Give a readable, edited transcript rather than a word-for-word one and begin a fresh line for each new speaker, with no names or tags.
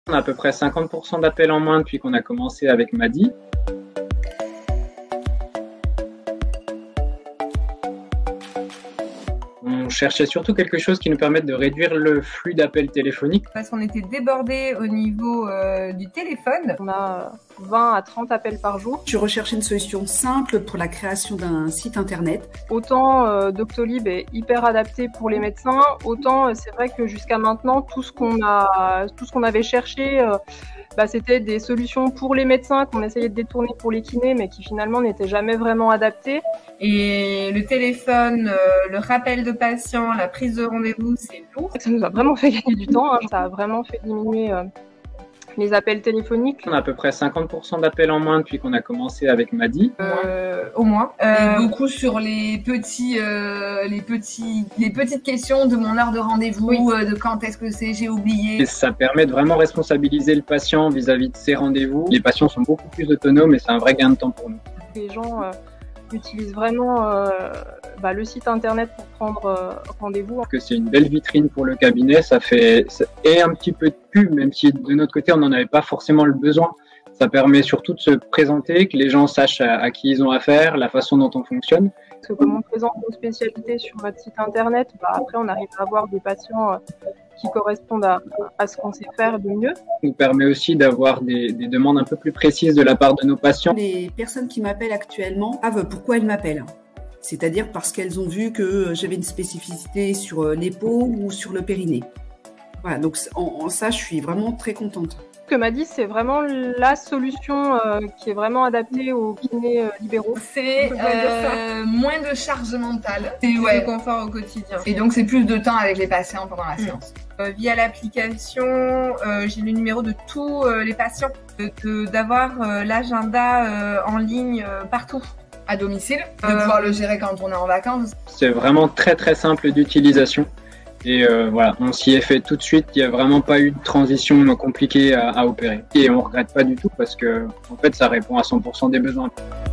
On a à peu près 50% d'appels en moins depuis qu'on a commencé avec Madi. On cherchait surtout quelque chose qui nous permette de réduire le flux d'appels téléphoniques.
Parce qu'on était débordés au niveau du téléphone.
On a 20 à 30 appels par jour.
Je recherchais une solution simple pour la création d'un site internet.
Autant Doctolib est hyper adapté pour les médecins, autant c'est vrai que jusqu'à maintenant, tout ce qu'on avait cherché, c'était des solutions pour les médecins qu'on essayait de détourner pour les kinés, mais qui finalement n'étaient jamais vraiment adaptées.
Et le téléphone, le rappel de patient, la prise de rendez-vous, c'est lourd.
Ça nous a vraiment fait gagner du temps, hein. Ça a vraiment fait diminuer les appels téléphoniques.
On a à peu près 50% d'appels en moins depuis qu'on a commencé avec Madi.
Au moins. Beaucoup sur les petites questions de mon heure de rendez-vous, oui. De quand est-ce que c'est, j'ai oublié.
Et ça permet de vraiment responsabiliser le patient vis-à-vis de ses rendez-vous. Les patients sont beaucoup plus autonomes et c'est un vrai gain de temps pour nous.
Les gens utilisent vraiment le site internet pour prendre rendez-vous.
Que c'est une belle vitrine pour le cabinet, et un petit peu de pub, même si de notre côté on n'en avait pas forcément le besoin. Ça permet surtout de se présenter, que les gens sachent à qui ils ont affaire, la façon dont on fonctionne.
Parce que comme on présente nos spécialités sur notre site internet, après on arrive à avoir des patients qui correspondent à ce qu'on sait faire de mieux.
Ça nous permet aussi d'avoir des demandes un peu plus précises de la part de nos patients.
Les personnes qui m'appellent actuellement savent pourquoi elles m'appellent. C'est-à-dire parce qu'elles ont vu que j'avais une spécificité sur l'épaule ou sur le périnée. Voilà, donc en ça, je suis vraiment très contente.
Ce que Madi, c'est vraiment la solution qui est vraiment adaptée aux kinés libéraux.
C'est moins de charge mentale, c'est de confort au quotidien. Et donc c'est plus de temps avec les patients pendant la séance. Via l'application, j'ai le numéro de tous les patients, d'avoir l'agenda en ligne partout. À domicile, de pouvoir le gérer quand on est en vacances.
C'est vraiment très très simple d'utilisation. Et on s'y est fait tout de suite. Il n'y a vraiment pas eu de transition compliquée à opérer. Et on ne regrette pas du tout parce que en fait, ça répond à 100% des besoins.